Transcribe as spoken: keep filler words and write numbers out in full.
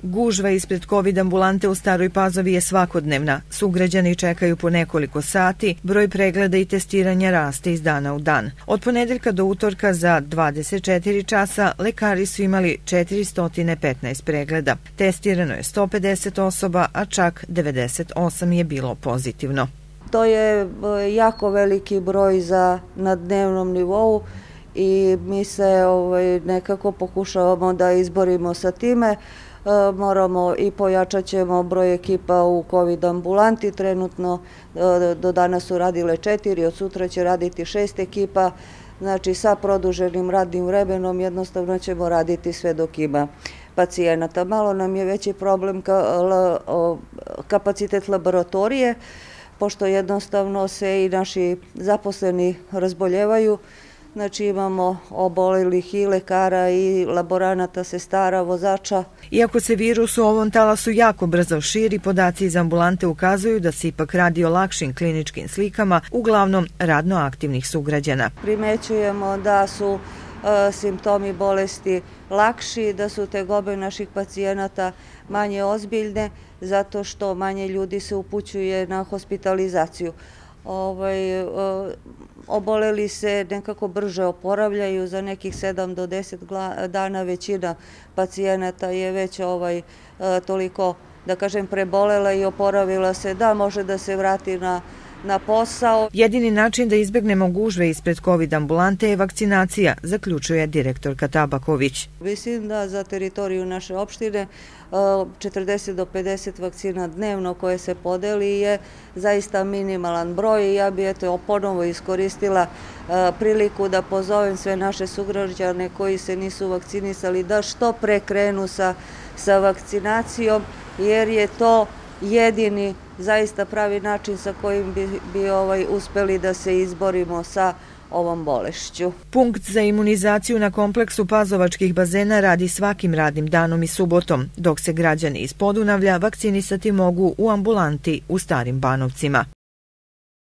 Gužva ispred kovid ambulante u Staroj Pazovi je svakodnevna. Sugrađani čekaju po nekoliko sati, broj pregleda i testiranja raste iz dana u dan. Od ponedeljka do utorka za dvadeset četiri časa lekari su imali četiristo petnaest pregleda. Testirano je sto pedeset osoba, a čak devedeset osam je bilo pozitivno. To je jako veliki broj za na dnevnom nivou i mi se ovaj, nekako pokušavamo da izborimo sa time. Moramo i pojačat ćemo broj ekipa u kovid ambulanti. Trenutno do danas su radile četiri, od sutra će raditi šest ekipa. Znači sa produženim radnim vremenom jednostavno ćemo raditi sve dok ima pacijenata. Malo nam je veći problem kapacitet laboratorije, pošto jednostavno se i naši zaposleni razboljevaju. Znači imamo obolelih i lekara i laboranata, sestara, vozača. Iako se virus u ovom talasu jako brzo širi, podaci iz ambulante ukazuju da se ipak radi o lakšim kliničkim slikama, uglavnom radno aktivnih sugrađana. Primećujemo da su e, simptomi bolesti lakši, da su tegobe naših pacijenata manje ozbiljne, zato što manje ljudi se upućuje na hospitalizaciju. Ovaj, e, oboleli se nekako brže oporavljaju, za nekih sedam do deset dana većina pacijenata je već ovaj, toliko, da kažem, prebolela i oporavila se da može da se vrati na na posao. Jedini način da izbegnemo gužve ispred kovid ambulante je vakcinacija, zaključuje direktorka Tabaković. Mislim da za teritoriju naše opštine četrdeset do pedeset vakcina dnevno koje se podeli je zaista minimalan broj i ja bi eto ponovo iskoristila priliku da pozovem sve naše sugrađane koji se nisu vakcinisali da što pre krenu sa, sa vakcinacijom, jer je to jedini zaista pravi način sa kojim bi, bi ovaj, uspeli da se izborimo sa ovom bolešću. Punkt za imunizaciju na kompleksu Pazovačkih bazena radi svakim radnim danom i subotom, dok se građani iz Podunavlja vakcinisati mogu u ambulanti u Starim Banovcima.